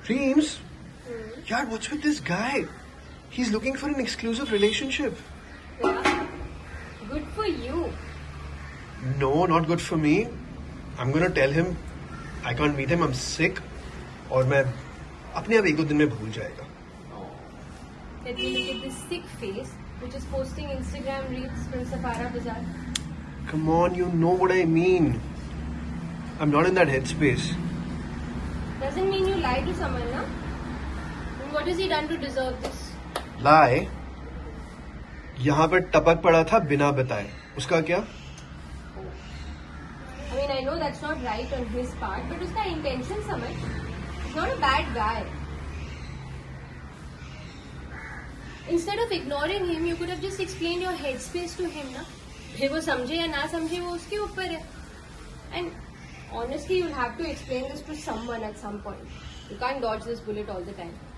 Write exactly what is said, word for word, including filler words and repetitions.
Dreams? Hmm. Yeah, what's with this guy? He's looking for an exclusive relationship. Yeah. Good for you. No, not good for me. I'm gonna tell him I can't meet him. I'm sick. और मैं अपने आप एक दो दिन में भूल जाएगा. Let me look at this sick face, which is posting Instagram reels from Safara Bazaar. Come on, you know what I mean. I'm not in that headspace. Doesn't mean you lie to someone, na? And what has he done to deserve this? Lie? यहाँ पर टपक पड़ा था बिना बताए. उसका क्या? I mean, I know that's not right on his part, but उसका intention समझ. He's not a bad guy. Instead of ignoring him, you could have just explained your headspace to him, ना? फिर वो समझे या ना समझे वो उसके ऊपर है. And honestly, you'll have to explain this to someone at some point. You can't dodge this bullet all the time.